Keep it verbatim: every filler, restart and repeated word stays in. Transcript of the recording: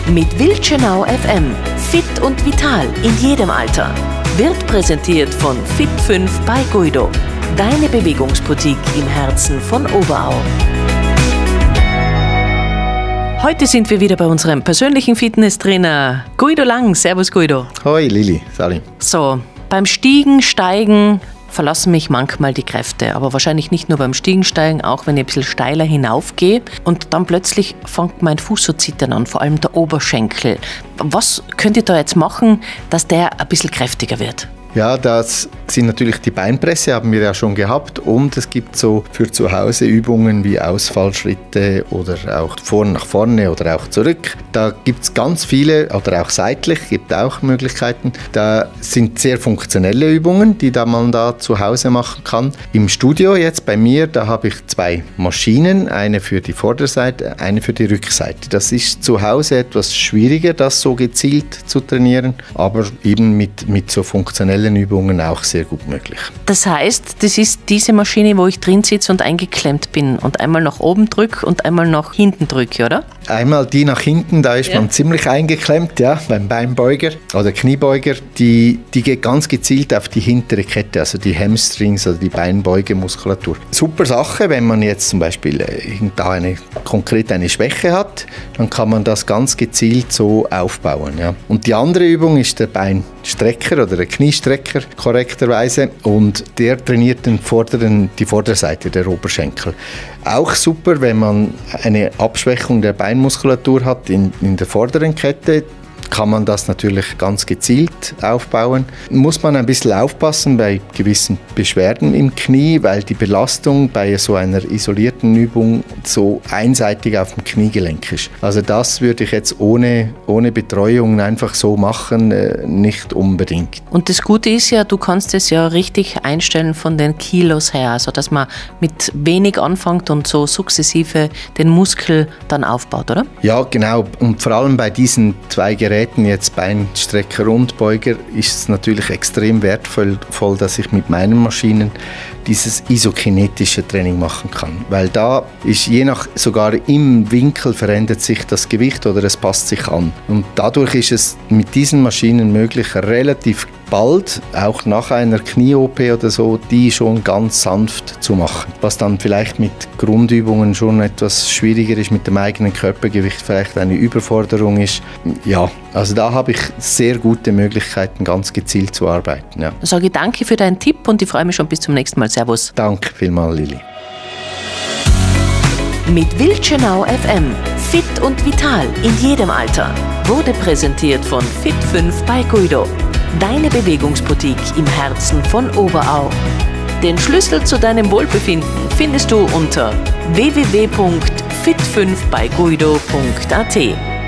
Mit Wildschönau F M. Fit und vital in jedem Alter. Wird präsentiert von Fit fünf bei Guido. Deine Bewegungsboutique im Herzen von Oberau. Heute sind wir wieder bei unserem persönlichen Fitnesstrainer Guido Lang. Servus Guido. Hoi Lili, Sali. So, beim Stiegen, Steigen verlassen mich manchmal die Kräfte, aber wahrscheinlich nicht nur beim Stiegensteigen, auch wenn ich ein bisschen steiler hinaufgehe und dann plötzlich fängt mein Fuß so zittern an, vor allem der Oberschenkel. Was könnt ihr da jetzt machen, dass der ein bisschen kräftiger wird? Ja, das sind natürlich die Beinpresse, haben wir ja schon gehabt, und es gibt so für zu Hause Übungen wie Ausfallschritte oder auch vorne nach vorne oder auch zurück. Da gibt es ganz viele, oder auch seitlich, gibt auch Möglichkeiten. Da sind sehr funktionelle Übungen, die da man da zu Hause machen kann. Im Studio jetzt bei mir, da habe ich zwei Maschinen, eine für die Vorderseite, eine für die Rückseite. Das ist zu Hause etwas schwieriger, das so gezielt zu trainieren, aber eben mit, mit so funktionellen Übungen auch sehr gut möglich. Das heißt, das ist diese Maschine, wo ich drin sitze und eingeklemmt bin und einmal nach oben drücke und einmal nach hinten drücke, oder? Einmal die nach hinten, da ist ja. man ziemlich eingeklemmt, ja, beim Beinbeuger oder Kniebeuger. Die, die geht ganz gezielt auf die hintere Kette, also die Hamstrings oder die Beinbeugemuskulatur. Super Sache, wenn man jetzt zum Beispiel da eine, konkret eine Schwäche hat, dann kann man das ganz gezielt so aufbauen. Ja. Und die andere Übung ist der Beinstrecker oder der Kniestrecker korrekterweise, und der trainiert den vorderen, die Vorderseite der Oberschenkel. Auch super, wenn man eine Abschwächung der Beinmuskulatur hat in, in der vorderen Kette, kann man das natürlich ganz gezielt aufbauen. Muss man ein bisschen aufpassen bei gewissen Beschwerden im Knie, weil die Belastung bei so einer isolierten Übung so einseitig auf dem Kniegelenk ist. Also das würde ich jetzt ohne, ohne Betreuung einfach so machen, äh, nicht unbedingt. Und das Gute ist ja, du kannst es ja richtig einstellen von den Kilos her, also dass man mit wenig anfängt und so sukzessive den Muskel dann aufbaut, oder? Ja, genau. Und vor allem bei diesen zwei Geräten, jetzt Beinstrecker und Beuger, ist es natürlich extrem wertvoll, dass ich mit meinen Maschinen dieses isokinetische Training machen kann. Weil da ist je nach, sogar im Winkel verändert sich das Gewicht oder es passt sich an. Und dadurch ist es mit diesen Maschinen möglich, relativ bald, auch nach einer Knie-O P oder so, die schon ganz sanft zu machen. Was dann vielleicht mit Grundübungen schon etwas schwieriger ist, mit dem eigenen Körpergewicht vielleicht eine Überforderung ist. Ja, also da habe ich sehr gute Möglichkeiten, ganz gezielt zu arbeiten. Ja. Dann sage ich danke für deinen Tipp und ich freue mich schon bis zum nächsten Mal. Servus. Danke vielmals, Lili. Mit Wildschönau F M. Fit und vital in jedem Alter. Wurde präsentiert von Fit fünf bei Guido. Deine Bewegungsboutique im Herzen von Oberau. Den Schlüssel zu deinem Wohlbefinden findest du unter w w w punkt fit fünf bei guido punkt a t.